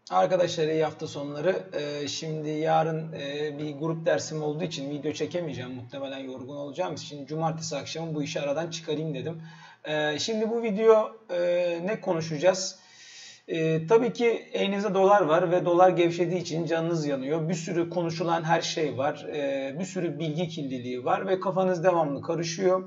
Arkadaşlar iyi hafta sonları. Şimdi yarın bir grup dersim olduğu için video çekemeyeceğim. Muhtemelen yorgun olacağım. Şimdi cumartesi akşamı bu işi aradan çıkarayım dedim. Şimdi bu video ne konuşacağız? Tabii ki elinizde dolar var ve dolar gevşediği için canınız yanıyor. Bir sürü konuşulan her şey var. Bir sürü bilgi kirliliği var ve kafanız devamlı karışıyor.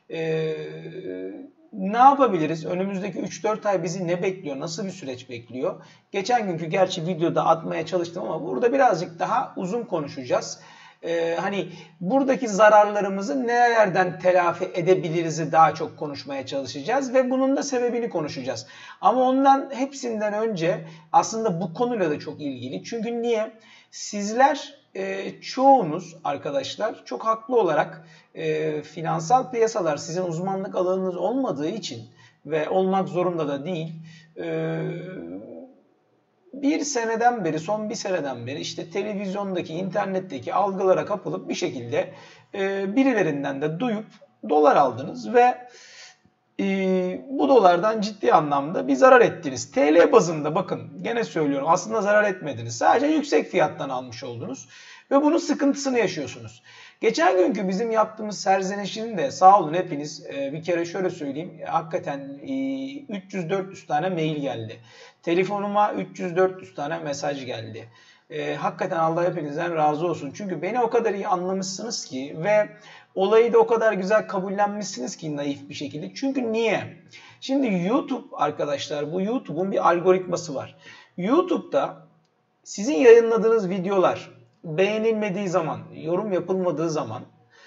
Ne yapabiliriz? Önümüzdeki 3-4 ay bizi ne bekliyor? Nasıl bir süreç bekliyor? Geçen günkü gerçi videoda atmaya çalıştım ama burada birazcık daha uzun konuşacağız. Hani buradaki zararlarımızı nelerden telafi edebiliriz'i daha çok konuşmaya çalışacağız ve bunun da sebebini konuşacağız. Ama ondan hepsinden önce aslında bu konuyla da çok ilgili. Çünkü niye? Sizler çoğunuz arkadaşlar çok haklı olarak finansal piyasalar sizin uzmanlık alanınız olmadığı için ve olmak zorunda da değil, bir seneden beri, son bir seneden beri işte televizyondaki, internetteki algılara kapılıp bir şekilde birilerinden de duyup dolar aldınız ve bu dolardan ciddi anlamda bir zarar ettiniz. TL bazında bakın gene söylüyorum aslında zarar etmediniz. Sadece yüksek fiyattan almış oldunuz ve bunun sıkıntısını yaşıyorsunuz. Geçen günkü bizim yaptığımız serzenişinin de sağ olun hepiniz bir kere şöyle söyleyeyim. Hakikaten 300-400 tane mail geldi. Telefonuma 300-400 tane mesaj geldi. Hakikaten Allah hepinizden razı olsun. Çünkü beni o kadar iyi anlamışsınız ki ve olayı da o kadar güzel kabullenmişsiniz ki naif bir şekilde. Çünkü niye? Şimdi YouTube arkadaşlar, bu YouTube'un bir algoritması var. YouTube'da sizin yayınladığınız videolar beğenilmediği zaman, yorum yapılmadığı zaman,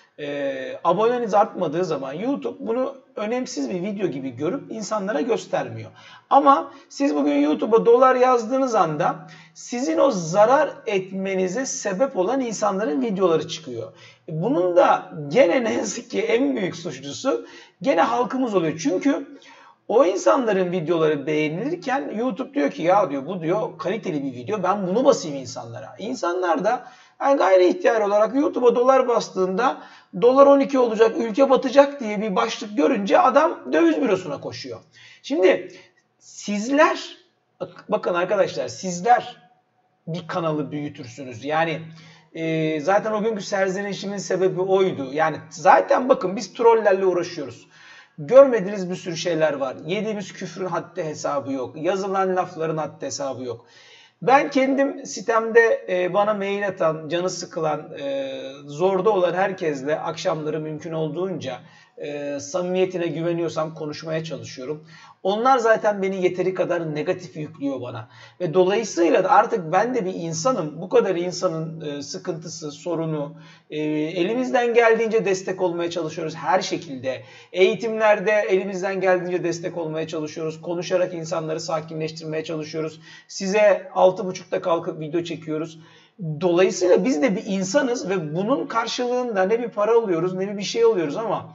aboneniz artmadığı zaman YouTube bunu önemsiz bir video gibi görüp insanlara göstermiyor. Ama siz bugün YouTube'a dolar yazdığınız anda sizin o zarar etmenize sebep olan insanların videoları çıkıyor. Bunun da gene ne yazık ki en büyük suçlusu gene halkımız oluyor. Çünkü o insanların videoları beğenilirken YouTube diyor ki ya diyor bu diyor kaliteli bir video ben bunu basayım insanlara. İnsanlar da yani gayri ihtiyar olarak YouTube'a dolar bastığında dolar 12 olacak, ülke batacak diye bir başlık görünce adam döviz bürosuna koşuyor. Şimdi sizler, bakın arkadaşlar sizler bir kanalı büyütürsünüz. Yani zaten o günkü serzenişimin sebebi oydu. Yani zaten bakın biz trollerle uğraşıyoruz. Görmediğiniz bir sürü şeyler var. Yediğimiz küfrün haddi hesabı yok. Yazılan lafların haddi hesabı yok. Ben kendim sitemde bana mail atan, canı sıkılan, zorda olan herkesle akşamları mümkün olduğunca samimiyetine güveniyorsam konuşmaya çalışıyorum. Onlar zaten beni yeteri kadar negatif yüklüyor bana. Ve dolayısıyla da artık ben de bir insanım. Bu kadar insanın sıkıntısı, sorunu elimizden geldiğince destek olmaya çalışıyoruz her şekilde. Eğitimlerde elimizden geldiğince destek olmaya çalışıyoruz. Konuşarak insanları sakinleştirmeye çalışıyoruz. Size 6.30'da kalkıp video çekiyoruz. Dolayısıyla biz de bir insanız ve bunun karşılığında ne bir para alıyoruz ne bir şey alıyoruz ama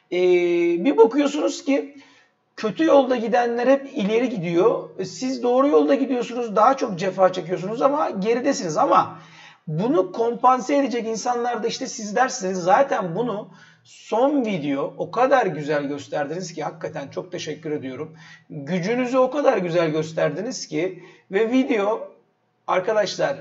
bir bakıyorsunuz ki kötü yolda gidenler hep ileri gidiyor. Siz doğru yolda gidiyorsunuz, daha çok cefa çekiyorsunuz ama geridesiniz. Ama bunu kompanse edecek insanlar da işte sizlersiniz. Zaten bunu son video o kadar güzel gösterdiniz ki hakikaten çok teşekkür ediyorum. Gücünüzü o kadar güzel gösterdiniz ki ve video arkadaşlar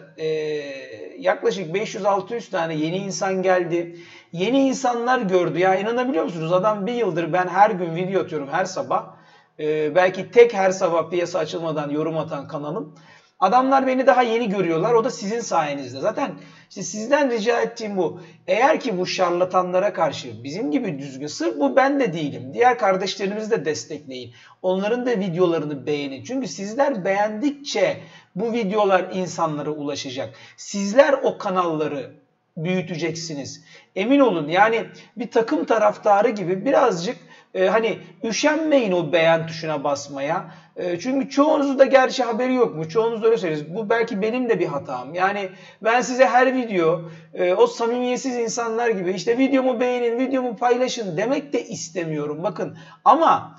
yaklaşık 500-600 tane yeni insan geldi. Yeni insanlar gördü. Ya inanabiliyor musunuz? Adam bir yıldır ben her gün video atıyorum her sabah. Belki tek her sabah piyasa açılmadan yorum atan kanalım. Adamlar beni daha yeni görüyorlar. O da sizin sayenizde. Zaten işte sizden rica ettiğim bu. Eğer ki bu şarlatanlara karşı bizim gibi düzgün, sırf bu ben de değilim. Diğer kardeşlerimizi de destekleyin. Onların da videolarını beğenin. Çünkü sizler beğendikçe bu videolar insanlara ulaşacak. Sizler o kanalları büyüteceksiniz. Emin olun yani bir takım taraftarı gibi birazcık hani üşenmeyin o beğen tuşuna basmaya. Çünkü çoğunuzun da gerçi haberi yok mu? Çoğunuz da öyle söylüyorsunuz. Bu belki benim de bir hatam. Yani ben size her video o samimiyetsiz insanlar gibi işte videomu beğenin, videomu paylaşın demek de istemiyorum. Bakın ama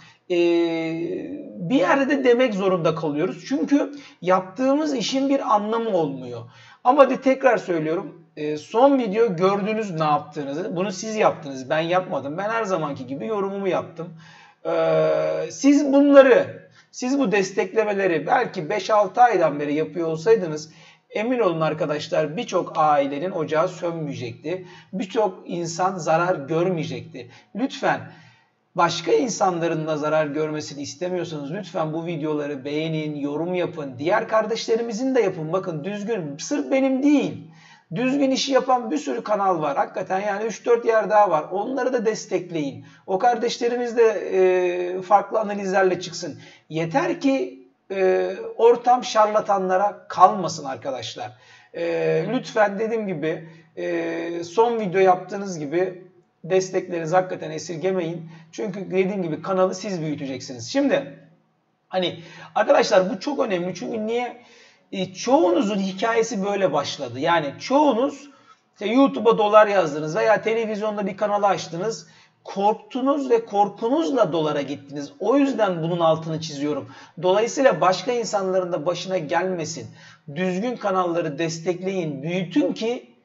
bir yerde de demek zorunda kalıyoruz. Çünkü yaptığımız işin bir anlamı olmuyor. Ama de tekrar söylüyorum. Son video gördünüz ne yaptığınızı. Bunu siz yaptınız. Ben yapmadım. Ben her zamanki gibi yorumumu yaptım. Siz bunları Siz bu desteklemeleri belki 5-6 aydan beri yapıyor olsaydınız, emin olun arkadaşlar, birçok ailenin ocağı sönmeyecekti. Birçok insan zarar görmeyecekti. Lütfen başka insanların da zarar görmesini istemiyorsanız lütfen bu videoları beğenin, yorum yapın. Diğer kardeşlerimizin de yapın. Bakın düzgün, sırf benim değil. Düzgün işi yapan bir sürü kanal var. Hakikaten yani 3-4 yer daha var. Onları da destekleyin. O kardeşlerimiz de farklı analizlerle çıksın. Yeter ki ortam şarlatanlara kalmasın arkadaşlar. Lütfen dediğim gibi son video yaptığınız gibi desteklerinizi hakikaten esirgemeyin. Çünkü dediğim gibi kanalı siz büyüteceksiniz. Şimdi hani arkadaşlar bu çok önemli. Çünkü niye? Çoğunuzun hikayesi böyle başladı. Yani çoğunuz işte YouTube'a dolar yazdınız veya televizyonda bir kanalı açtınız. Korktunuz ve korkunuzla dolara gittiniz. O yüzden bunun altını çiziyorum. Dolayısıyla başka insanların da başına gelmesin. Düzgün kanalları destekleyin, büyütün ki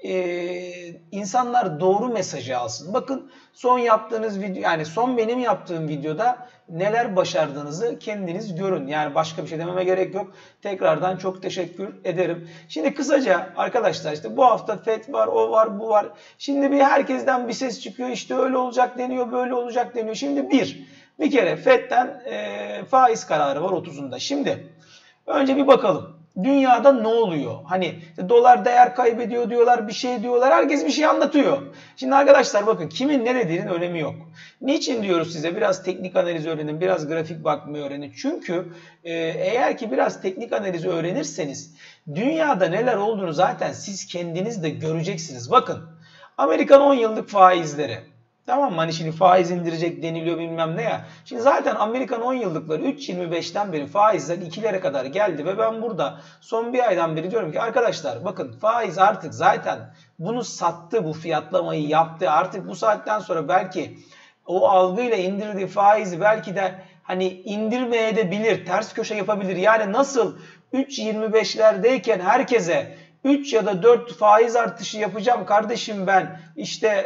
insanlar doğru mesajı alsın. Bakın son yaptığınız video, yani son benim yaptığım videoda neler başardığınızı kendiniz görün. Yani başka bir şey dememe gerek yok. Tekrardan çok teşekkür ederim. Şimdi kısaca arkadaşlar işte bu hafta FED var, o var, bu var. Şimdi bir herkesten bir ses çıkıyor. İşte öyle olacak deniyor, böyle olacak deniyor. Şimdi bir kere FED'den faiz kararı var 30'unda. Şimdi önce bir bakalım. Dünyada ne oluyor? Hani işte dolar değer kaybediyor diyorlar, bir şey diyorlar. Herkes bir şey anlatıyor. Şimdi arkadaşlar bakın kimin ne dediğinin önemi yok. Niçin diyoruz size biraz teknik analiz öğrenin, biraz grafik bakmayı öğrenin. Çünkü eğer ki biraz teknik analizi öğrenirseniz dünyada neler olduğunu zaten siz kendiniz de göreceksiniz. Bakın Amerikan 10 yıllık faizleri. Tamam mı? Hani şimdi faiz indirecek deniliyor bilmem ne ya. Şimdi zaten Amerikan 10 yıllıkları 3.25'ten beri faizler 2'lere kadar geldi ve ben burada son bir aydan beri diyorum ki arkadaşlar bakın faiz artık zaten bunu sattı, bu fiyatlamayı yaptı. Artık bu saatten sonra belki o algıyla indirdiği faizi belki de hani indirmeye de bilir, ters köşe yapabilir. Yani nasıl 3.25'lerdeyken herkese 3 ya da 4 faiz artışı yapacağım kardeşim ben işte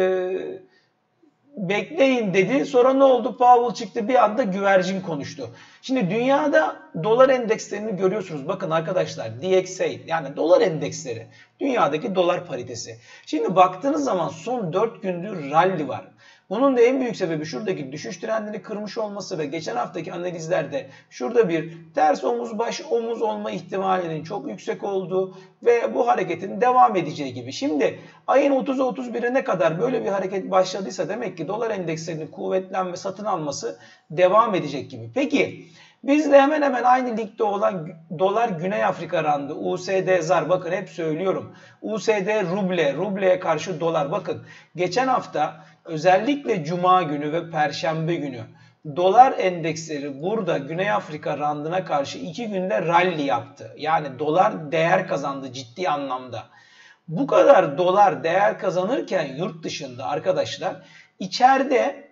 bekleyin dedi. Sonra ne oldu? Powell çıktı bir anda güvercin konuştu. Şimdi dünyada dolar endekslerini görüyorsunuz. Bakın arkadaşlar DXY yani dolar endeksleri. Dünyadaki dolar paritesi. Şimdi baktığınız zaman son 4 gündür rally var. Bunun da en büyük sebebi şuradaki düşüş trendini kırmış olması ve geçen haftaki analizlerde şurada bir ters omuz baş omuz olma ihtimalinin çok yüksek olduğu ve bu hareketin devam edeceği gibi. Şimdi ayın 30'a 31'ine kadar böyle bir hareket başladıysa demek ki dolar endekslerinin kuvvetlenme satın alması devam edecek gibi. Peki bizde hemen hemen aynı ligde olan dolar Güney Afrika randı, USD ZAR, bakın hep söylüyorum. USD ruble, rubleye karşı dolar, bakın geçen hafta özellikle Cuma günü ve Perşembe günü dolar endeksleri burada Güney Afrika randına karşı 2 günde rally yaptı. Yani dolar değer kazandı ciddi anlamda. Bu kadar dolar değer kazanırken yurt dışında arkadaşlar içeride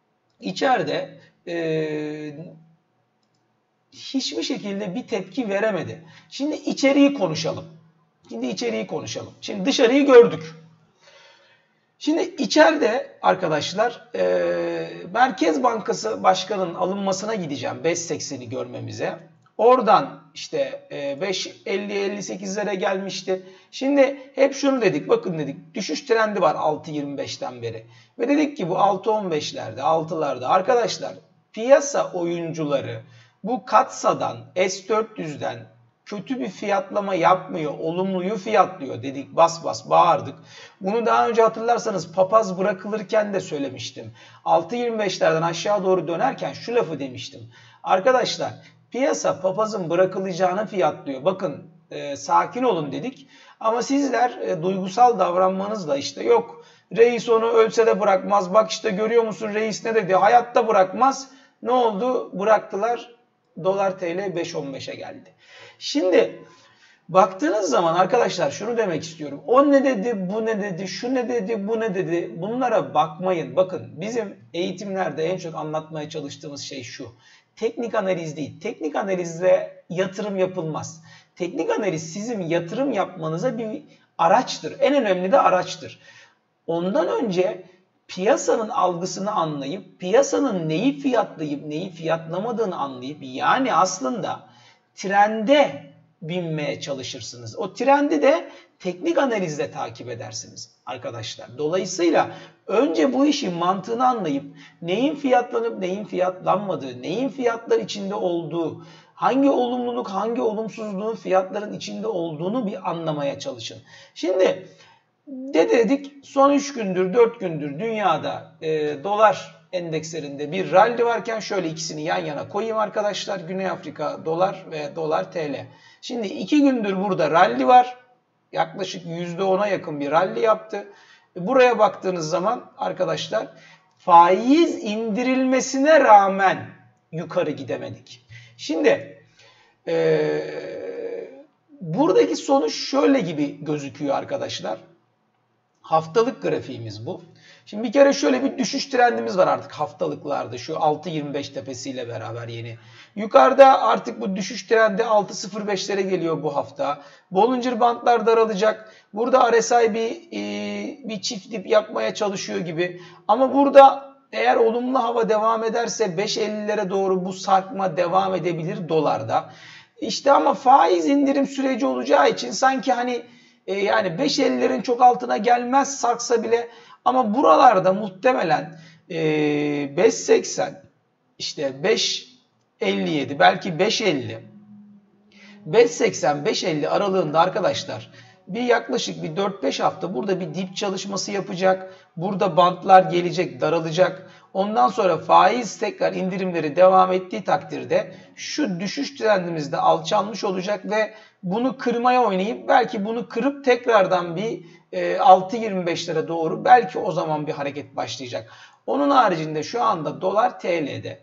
hiçbir şekilde bir tepki veremedi. Şimdi içeriği konuşalım. Şimdi dışarıyı gördük. Şimdi içeride arkadaşlar Merkez Bankası Başkanı'nın alınmasına gideceğim 5.80'i görmemize. Oradan işte 5.50-58'lere gelmişti. Şimdi hep şunu dedik, bakın dedik düşüş trendi var 6.25'ten beri. Ve dedik ki bu 6.15'lerde 6'larda arkadaşlar piyasa oyuncuları bu Katsa'dan S400'den kötü bir fiyatlama yapmıyor, olumluyu fiyatlıyor dedik, bas bas bağırdık. Bunu daha önce hatırlarsanız papaz bırakılırken de söylemiştim. 6.25'lerden aşağı doğru dönerken şu lafı demiştim. Arkadaşlar piyasa papazın bırakılacağını fiyatlıyor. Bakın sakin olun dedik. Ama sizler duygusal davranmanızla işte yok reis onu ölse de bırakmaz. Bak işte görüyor musun reis ne dedi? Hayatta bırakmaz. Ne oldu? Bıraktılar. Dolar TL 5.15'e geldi. Şimdi baktığınız zaman arkadaşlar şunu demek istiyorum. O ne dedi, bu ne dedi, şu ne dedi, bu ne dedi. Bunlara bakmayın. Bakın bizim eğitimlerde en çok anlatmaya çalıştığımız şey şu. Teknik analiz değil. Teknik analizle yatırım yapılmaz. Teknik analiz sizin yatırım yapmanıza bir araçtır. En önemli de araçtır. Ondan önce piyasanın algısını anlayıp, piyasanın neyi fiyatlayıp neyi fiyatlamadığını anlayıp, yani aslında trende binmeye çalışırsınız. O trendi de teknik analizle takip edersiniz arkadaşlar. Dolayısıyla önce bu işin mantığını anlayıp neyin fiyatlanıp neyin fiyatlanmadığı, neyin fiyatlar içinde olduğu, hangi olumluluk, hangi olumsuzluğun fiyatların içinde olduğunu bir anlamaya çalışın. Şimdi dedik son 3 gündür, 4 gündür dünyada dolar endekslerinde bir rally varken şöyle ikisini yan yana koyayım arkadaşlar. Güney Afrika dolar ve dolar TL. Şimdi 2 gündür burada rally var. Yaklaşık %10'a yakın bir rally yaptı. Buraya baktığınız zaman arkadaşlar faiz indirilmesine rağmen yukarı gidemedik. Şimdi buradaki sonuç şöyle gibi gözüküyor arkadaşlar. Haftalık grafiğimiz bu. Şimdi bir kere şöyle bir düşüş trendimiz var artık haftalıklarda. Şu 6.25 tepesiyle beraber yeni. Yukarıda artık bu düşüş trendi 6.05'lere geliyor bu hafta. Bollinger Bandlar daralacak. Burada RSI bir çift dip yapmaya çalışıyor gibi. Ama burada eğer olumlu hava devam ederse 5.50'lere doğru bu sarkma devam edebilir dolarda. İşte ama faiz indirim süreci olacağı için sanki hani yani 5.50'lerin çok altına gelmez sarksa bile ama buralarda muhtemelen 5.80 işte 5.57 belki 5.50 5.80-5.50 aralığında arkadaşlar bir yaklaşık bir 4-5 hafta burada bir dip çalışması yapacak. Burada bantlar gelecek, daralacak. Ondan sonra faiz tekrar indirimleri devam ettiği takdirde şu düşüş trendimiz de alçalmış olacak ve bunu kırmaya oynayıp belki bunu kırıp tekrardan bir 6.25'lere doğru belki o zaman bir hareket başlayacak. Onun haricinde şu anda dolar TL'de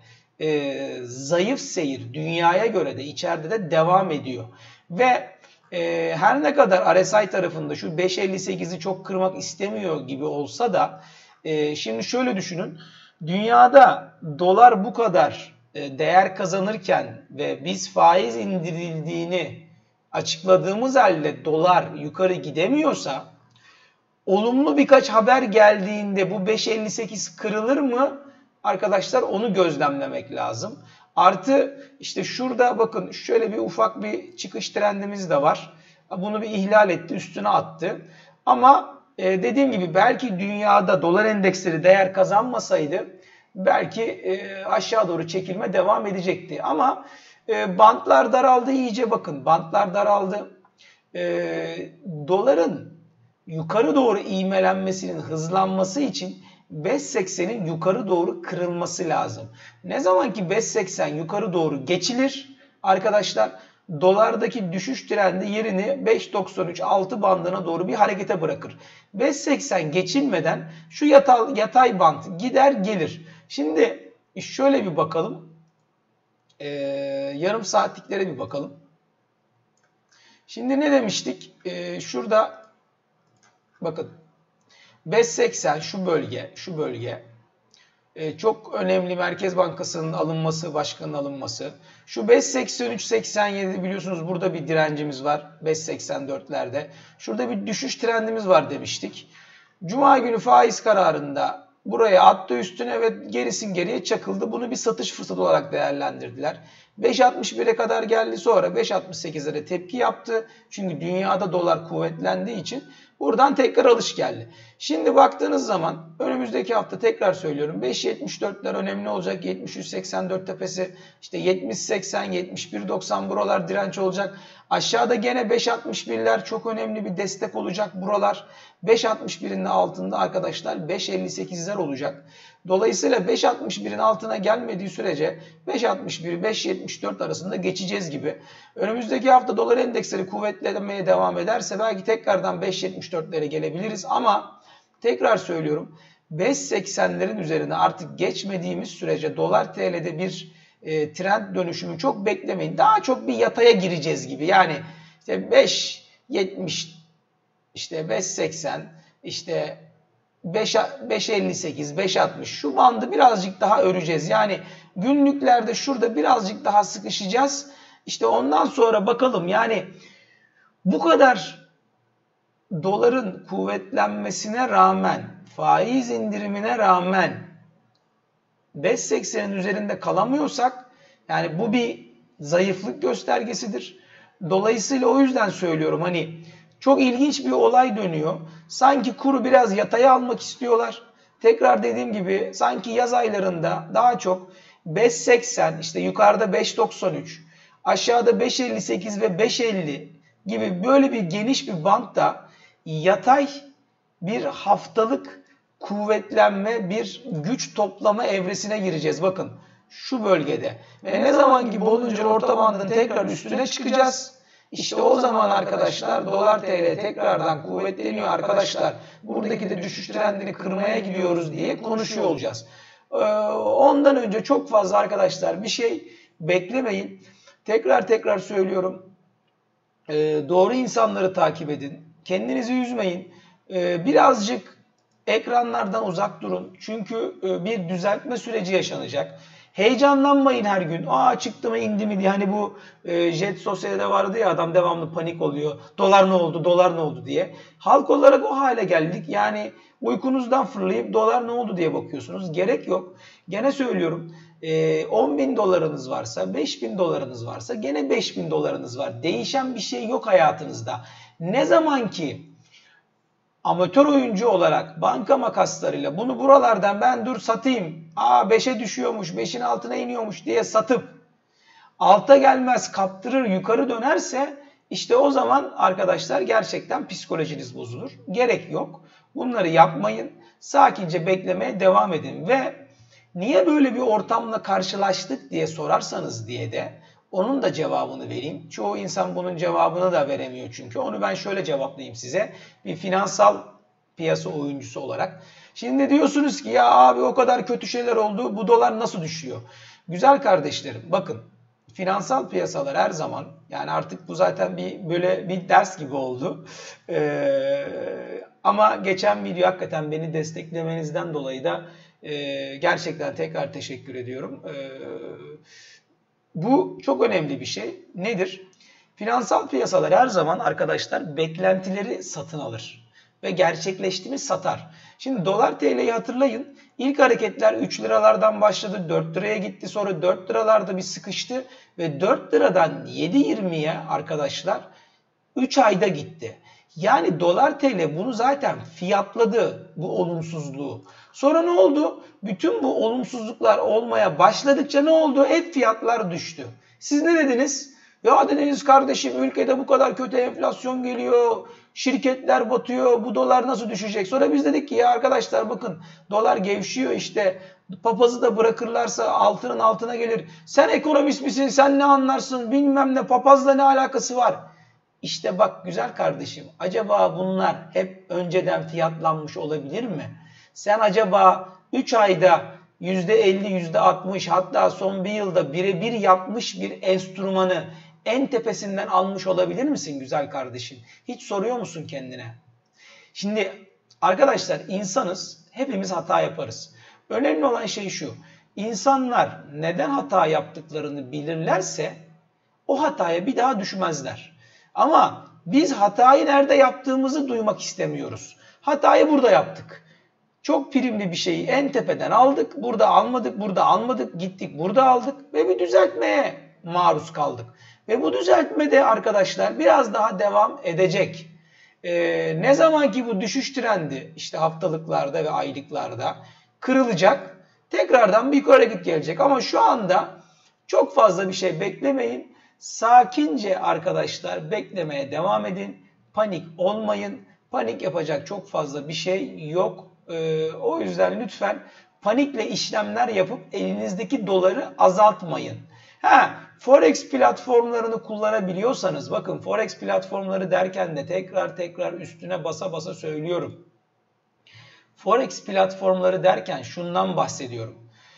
zayıf seyir dünyaya göre de içeride de devam ediyor. Ve her ne kadar RSI tarafında şu 5.58'i çok kırmak istemiyor gibi olsa da şimdi şöyle düşünün. Dünyada dolar bu kadar değer kazanırken ve biz faiz indirildiğini açıkladığımız halde dolar yukarı gidemiyorsa olumlu birkaç haber geldiğinde bu 5.58 kırılır mı? Arkadaşlar onu gözlemlemek lazım. Artı işte şurada bakın şöyle bir ufak bir çıkış trendimiz de var. Bunu bir ihlal etti, üstüne attı. Ama dediğim gibi belki dünyada dolar endeksleri değer kazanmasaydı belki aşağı doğru çekilme devam edecekti. Ama bantlar daraldı iyice bakın. Bantlar daraldı. Doların yukarı doğru ivmelenmesinin hızlanması için 5.80'in yukarı doğru kırılması lazım. Ne zaman ki 5.80 yukarı doğru geçilir arkadaşlar dolardaki düşüş trendi yerini 5.93-6 bandına doğru bir harekete bırakır. 5.80 geçilmeden şu yatay band gider gelir. Şimdi şöyle bir bakalım. Yarım saatliklere bir bakalım. Şimdi ne demiştik? Şurada bakın 5.80 şu bölge çok önemli Merkez Bankası'nın alınması, başkanın alınması. Şu 5.83-87 biliyorsunuz burada bir direncimiz var 5.84'lerde. Şurada bir düşüş trendimiz var demiştik. Cuma günü faiz kararında buraya attı üstüne ve gerisin geriye çakıldı. Bunu bir satış fırsatı olarak değerlendirdiler. 5.61'e kadar geldi sonra 5.68'lere tepki yaptı. Çünkü dünyada dolar kuvvetlendiği için buradan tekrar alış geldi. Şimdi baktığınız zaman önümüzdeki hafta tekrar söylüyorum 5.74'ler önemli olacak. 73.84 tepesi işte 70.80, 71.90 buralar direnç olacak. Aşağıda gene 5.61'ler çok önemli bir destek olacak buralar. 5.61'in altında arkadaşlar 5.58'ler olacak. Dolayısıyla 5.61'in altına gelmediği sürece 5.61-5.74 arasında geçeceğiz gibi. Önümüzdeki hafta dolar endeksleri kuvvetlenmeye devam ederse belki tekrardan 5.74'lere gelebiliriz ama tekrar söylüyorum 5.80'lerin üzerine artık geçmediğimiz sürece dolar TL'de bir trend dönüşümü çok beklemeyin. Daha çok bir yataya gireceğiz gibi. Yani işte 5.70 işte 5.80 işte 5.58 5.60 şu bandı birazcık daha öreceğiz. Yani günlüklerde şurada birazcık daha sıkışacağız. İşte ondan sonra bakalım yani bu kadar doların kuvvetlenmesine rağmen, faiz indirimine rağmen 5.80'in üzerinde kalamıyorsak, yani bu bir zayıflık göstergesidir. Dolayısıyla o yüzden söylüyorum, hani çok ilginç bir olay dönüyor. Sanki kuru biraz yataya almak istiyorlar. Tekrar dediğim gibi sanki yaz aylarında daha çok 5.80, işte yukarıda 5.93, aşağıda 5.58 ve 5.50 gibi böyle bir geniş bir bantta yatay bir haftalık kuvvetlenme, bir güç toplama evresine gireceğiz. Bakın şu bölgede. Ve ne zaman ki Bollinger orta bandının tekrar üstüne çıkacağız. İşte o zaman arkadaşlar dolar TL tekrardan kuvvetleniyor arkadaşlar. Buradaki de düşüş trendini kırmaya gidiyoruz diye konuşuyor olacağız. Ondan önce çok fazla arkadaşlar bir şey beklemeyin. Tekrar söylüyorum. Doğru insanları takip edin. Kendinizi üzmeyin. Birazcık ekranlardan uzak durun. Çünkü bir düzeltme süreci yaşanacak. Heyecanlanmayın her gün. Çıktı mı indi mi diye. Hani bu Jet Sosyete'de vardı ya, adam devamlı panik oluyor. Dolar ne oldu, dolar ne oldu diye. Halk olarak o hale geldik. Yani uykunuzdan fırlayıp dolar ne oldu diye bakıyorsunuz. Gerek yok. Gene söylüyorum. 10.000 dolarınız varsa, 5.000 dolarınız varsa gene 5.000 dolarınız var. Değişen bir şey yok hayatınızda. Ne zaman ki amatör oyuncu olarak banka makaslarıyla bunu buralardan ben dur satayım, 5'e düşüyormuş, 5'in altına iniyormuş diye satıp alta gelmez kaptırır yukarı dönerse, işte o zaman arkadaşlar gerçekten psikolojiniz bozulur. Gerek yok. Bunları yapmayın. Sakince beklemeye devam edin ve niye böyle bir ortamla karşılaştık diye sorarsanız diye de onun da cevabını vereyim. Çoğu insan bunun cevabını da veremiyor çünkü. Onu ben şöyle cevaplayayım size. Bir finansal piyasa oyuncusu olarak. Şimdi diyorsunuz ki ya abi o kadar kötü şeyler oldu, bu dolar nasıl düşüyor? Güzel kardeşlerim, bakın finansal piyasalar her zaman, yani artık bu zaten böyle bir ders gibi oldu. Ama geçen video hakikaten beni desteklemenizden dolayı da gerçekten tekrar teşekkür ediyorum. Bu çok önemli bir şey. Nedir? Finansal piyasalar her zaman arkadaşlar beklentileri satın alır ve gerçekleşti mi satar. Şimdi dolar TL'yi hatırlayın. İlk hareketler 3 liralardan başladı, 4 liraya gitti, sonra 4 liralarda bir sıkıştı ve 4 liradan 7.20'ye arkadaşlar 3 ayda gitti. Yani dolar TL bunu zaten fiyatladı, bu olumsuzluğu. Sonra ne oldu? Bütün bu olumsuzluklar olmaya başladıkça ne oldu? Hep fiyatlar düştü. Siz ne dediniz? Ya dediniz kardeşim, ülkede bu kadar kötü enflasyon geliyor, şirketler batıyor, bu dolar nasıl düşecek? Sonra biz dedik ki ya arkadaşlar bakın dolar gevşiyor, işte papazı da bırakırlarsa altının altına gelir. Sen ekonomist misin, sen ne anlarsın, bilmem ne, papazla ne alakası var? İşte bak güzel kardeşim, acaba bunlar hep önceden fiyatlanmış olabilir mi? Sen acaba 3 ayda %50, %60, hatta son bir yılda birebir yapmış bir enstrümanı en tepesinden almış olabilir misin güzel kardeşim? Hiç soruyor musun kendine? Şimdi arkadaşlar insanız, hepimiz hata yaparız. Önemli olan şey şu, insanlar neden hata yaptıklarını bilirlerse o hataya bir daha düşmezler. Ama biz hatayı nerede yaptığımızı duymak istemiyoruz. Hatayı burada yaptık. Çok primli bir şeyi en tepeden aldık, burada almadık, burada almadık, gittik burada aldık ve bir düzeltmeye maruz kaldık. Ve bu düzeltme de arkadaşlar biraz daha devam edecek. Ne zaman ki bu düşüş trendi işte haftalıklarda ve aylıklarda kırılacak, tekrardan bir yukarı hareket gelecek. Ama şu anda çok fazla bir şey beklemeyin. Sakince arkadaşlar beklemeye devam edin. Panik olmayın. Panik yapacak çok fazla bir şey yok. O yüzden lütfen panikle işlemler yapıp elinizdeki doları azaltmayın. Forex platformlarını kullanabiliyorsanız, bakın Forex platformları derken de tekrar üstüne basa basa söylüyorum. Forex platformları derken şundan bahsediyorum.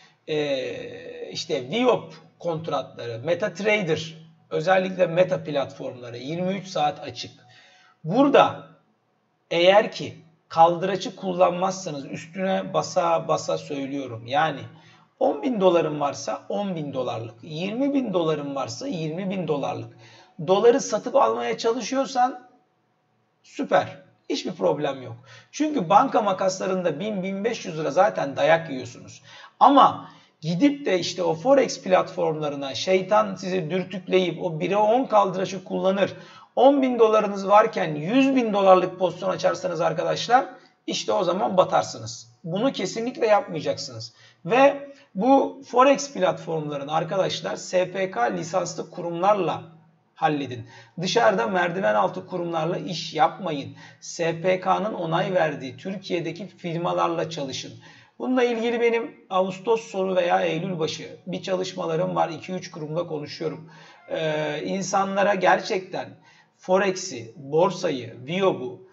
İşte VWAP kontratları, MetaTrader, özellikle Meta platformları 23 saat açık. Burada eğer ki kaldıraçı kullanmazsanız üstüne basa basa söylüyorum. Yani 10.000 doların varsa 10.000 dolarlık, 20.000 doların varsa 20.000 dolarlık. Doları satıp almaya çalışıyorsan süper. Hiçbir problem yok. Çünkü banka makaslarında 1000-1500 lira zaten dayak yiyorsunuz. Ama gidip de işte o Forex platformlarına şeytan sizi dürtükleyip o 1'e 10 kaldıraçı kullanır. 10.000 dolarınız varken 100.000 dolarlık pozisyon açarsanız arkadaşlar işte o zaman batarsınız. Bunu kesinlikle yapmayacaksınız. Ve bu Forex platformlarını arkadaşlar SPK lisanslı kurumlarla halledin. Dışarıda merdiven altı kurumlarla iş yapmayın. SPK'nın onay verdiği Türkiye'deki firmalarla çalışın. Bununla ilgili benim Ağustos sonu veya Eylül başı bir çalışmalarım var. 2-3 kurumla konuşuyorum. İnsanlara gerçekten Forex'i, borsayı, VIOB'u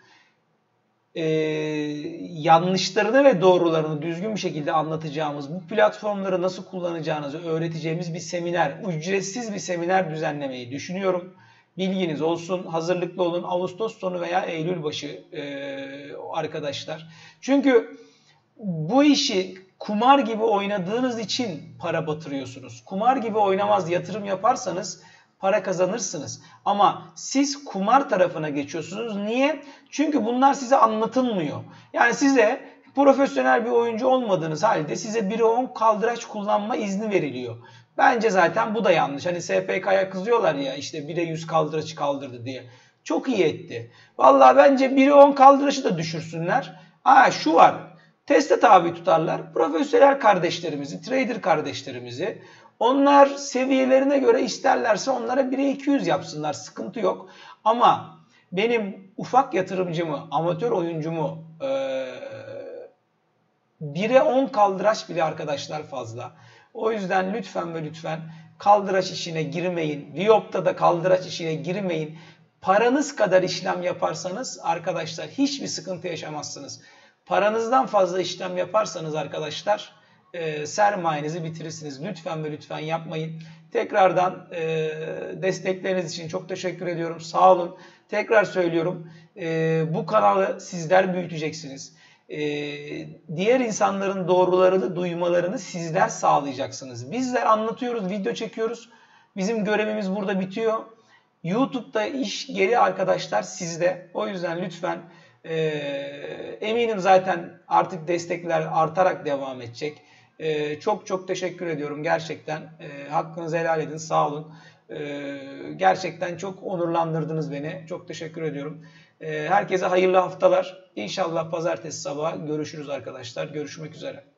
yanlışlarını ve doğrularını düzgün bir şekilde anlatacağımız, bu platformları nasıl kullanacağınızı öğreteceğimiz bir seminer, ücretsiz bir seminer düzenlemeyi düşünüyorum. Bilginiz olsun, hazırlıklı olun. Ağustos sonu veya Eylül başı arkadaşlar. Çünkü bu işi kumar gibi oynadığınız için para batırıyorsunuz. Kumar gibi oynamaz, yatırım yaparsanız para kazanırsınız. Ama siz kumar tarafına geçiyorsunuz. Niye? Çünkü bunlar size anlatılmıyor. Yani size profesyonel bir oyuncu olmadığınız halde size 1'e 10 kaldıraç kullanma izni veriliyor. Bence zaten bu da yanlış. Hani SPK'ya kızıyorlar ya işte 1'e 100 kaldıraçı kaldırdı diye. Çok iyi etti. Vallahi bence 1'e 10 kaldıraçı da düşürsünler. Şu var. Teste tabi tutarlar. Profesyonel kardeşlerimizi, trader kardeşlerimizi. Onlar seviyelerine göre isterlerse onlara 1'e 200 yapsınlar. Sıkıntı yok. Ama benim ufak yatırımcımı, amatör oyuncumu 1'e 10 kaldıraç bile arkadaşlar fazla. O yüzden lütfen ve lütfen kaldıraç işine girmeyin. VIOB'da da kaldıraç işine girmeyin. Paranız kadar işlem yaparsanız arkadaşlar hiçbir sıkıntı yaşamazsınız. Paranızdan fazla işlem yaparsanız arkadaşlar sermayenizi bitirirsiniz. Lütfen ve lütfen yapmayın. Tekrardan destekleriniz için çok teşekkür ediyorum. Sağ olun. Tekrar söylüyorum. Bu kanalı sizler büyüteceksiniz. Diğer insanların doğrularını duymalarını sizler sağlayacaksınız. Bizler anlatıyoruz, video çekiyoruz. Bizim görevimiz burada bitiyor. YouTube'da iş geri arkadaşlar sizde. O yüzden lütfen eminim zaten artık destekler artarak devam edecek. Çok çok teşekkür ediyorum gerçekten. Hakkınızı helal edin. Sağ olun. Gerçekten çok onurlandırdınız beni. Çok teşekkür ediyorum. Herkese hayırlı haftalar. İnşallah pazartesi sabahı görüşürüz arkadaşlar. Görüşmek üzere.